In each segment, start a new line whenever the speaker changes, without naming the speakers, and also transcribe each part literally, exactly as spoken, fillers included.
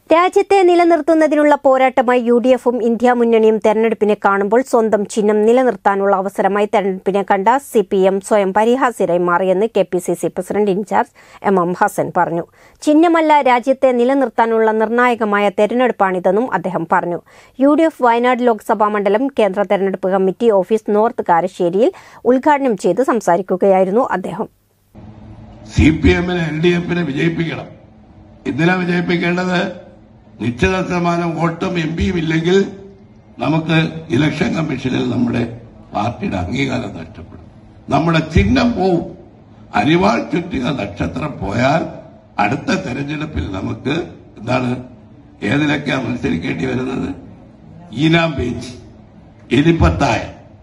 രാജ്യത്തെ നിലനിർത്തുന്നതിനുള്ള പോരാട്ടമായി യു ഡി എഫും ഇന്ത്യ മുന്നണിയും തെരഞ്ഞെടുപ്പിനെ കാണുമ്പോൾ സ്വന്തം ചിഹ്നം നിലനിർത്താനുള്ള അവസരമായി തെരഞ്ഞെടുപ്പിനെ കണ്ട സി പി എം സ്വയം പരിഹാസ്യരായി മാറിയെന്ന് K P C C president in charge M M Hasan പറഞ്ഞു. ചിഹ്നമല്ല, രാജ്യത്തെ നിലനിർത്താനുള്ള നിർണായകമായ തെരഞ്ഞെടുപ്പാണിതെന്നും അദ്ദേഹം പറഞ്ഞു. U D F Wayanad Lok Sabha മണ്ഡലം കേന്ദ്ര തെരഞ്ഞെടുപ്പ് കമ്മിറ്റി ഓഫീസ് നോർത്ത് കാരശ്ശേരിയിൽ ഉദ്ഘാടനം ചെയ്ത് സംസാരിക്കുകയായിരുന്നു അദ്ദേഹം.
സി പി എമ്മിനെ എൽ ഡി എഫിനെ വിജയിപ്പിക്കണം. എന്തിനാ വിജയിപ്പിക്കേണ്ടത്? നിശ്ചിത ശതമാനം വോട്ടും എം പിയും ഇല്ലെങ്കിൽ നമുക്ക് ഇലക്ഷൻ കമ്മീഷനിൽ നമ്മുടെ പാർട്ടിയുടെ അംഗീകാരം നഷ്ടപ്പെടും. നമ്മുടെ ചിഹ്നം പോവും. അരിവാൾ ചുറ്റിക നക്ഷത്രം പോയാൽ അടുത്ത തെരഞ്ഞെടുപ്പിൽ നമുക്ക് എന്താണ് ഏതിലൊക്കെയാണ് മത്സരിക്കേണ്ടി വരുന്നത്? ഈനാം ബേച്ച്, എലിപ്പത്തായ,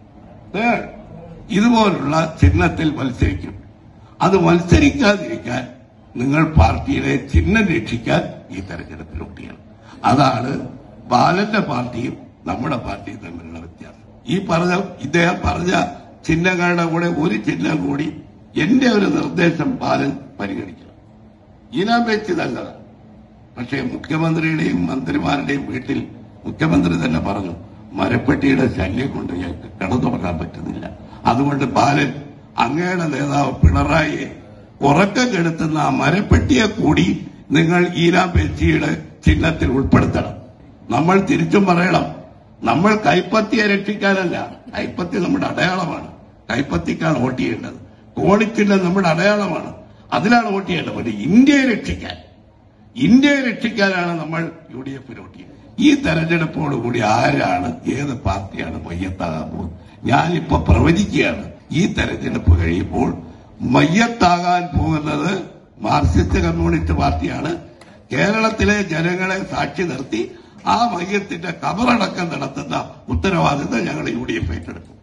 ഇതുപോലുള്ള ചിഹ്നത്തിൽ മത്സരിക്കും. അത് മത്സരിക്കാതിരിക്കാൻ നിങ്ങൾ പാർട്ടിയുടെ ചിഹ്നം രക്ഷിക്കാൻ ഈ തെരഞ്ഞെടുപ്പിൽ ഒട്ടിയാണ്. അതാണ് ബാലന്റെ പാർട്ടിയും നമ്മുടെ പാർട്ടിയും തമ്മിലുള്ള വ്യത്യാസം. ഈ പറഞ്ഞ ഇദ്ദേഹം പറഞ്ഞ ചിഹ്നങ്ങളുടെ കൂടെ ഒരു ചിഹ്നം കൂടി എന്റെ ഒരു നിർദ്ദേശം ബാലൻ പരിഗണിക്കണം. ഈനാം വെച്ച് നല്ലതാണ്. പക്ഷേ മുഖ്യമന്ത്രിയുടെയും മന്ത്രിമാരുടെയും വീട്ടിൽ മുഖ്യമന്ത്രി തന്നെ പറഞ്ഞു, മരപ്പെട്ടിയുടെ ശല്യം കൊണ്ട് ഞങ്ങൾക്ക് കിടന്നുറങ്ങാൻ പറ്റുന്നില്ല. അതുകൊണ്ട് ബാലൻ അങ്ങയുടെ നേതാവ് പിണറായിയെ ഉറക്കം കെടുത്തുന്ന ആ മരപ്പെട്ടിയെ കൂടി നിങ്ങൾ ഈനാം വെച്ചിയുടെ ചിഹ്നത്തിൽ ഉൾപ്പെടുത്തണം. നമ്മൾ തിരിച്ചും പറയണം, നമ്മൾ കൈപ്പത്തിയെ രക്ഷിക്കാനല്ല. കൈപ്പത്തി നമ്മുടെ അടയാളമാണ്. കൈപ്പത്തിക്കാണ് വോട്ട് ചെയ്യേണ്ടത്. കോണിച്ചിഹ്നം നമ്മുടെ അടയാളമാണ്. അതിലാണ് വോട്ട് ചെയ്യേണ്ടത്. പക്ഷേ ഇന്ത്യയെ രക്ഷിക്കാൻ ഇന്ത്യയെ രക്ഷിക്കാനാണ് നമ്മൾ യു ഡി എഫിന് വോട്ട് ചെയ്യുന്നത്. ഈ തെരഞ്ഞെടുപ്പോടുകൂടി ആരാണ് ഏത് പാർട്ടിയാണ് മയ്യത്താകാൻ പോകുന്നത്? ഞാനിപ്പോ പ്രവചിക്കുകയാണ്, ഈ തെരഞ്ഞെടുപ്പ് കഴിയുമ്പോൾ മയ്യത്താകാൻ പോകുന്നത് മാർക്സിസ്റ്റ് കമ്മ്യൂണിസ്റ്റ് പാർട്ടിയാണ്. കേരളത്തിലെ ജനങ്ങളെ സാക്ഷി നിർത്തി ആ മയ്യത്തിന്റെ കബറടക്കം നടത്തുന്ന ഉത്തരവാദിത്തം ഞങ്ങൾ യു ഡി എഫ് ഏറ്റെടുക്കും.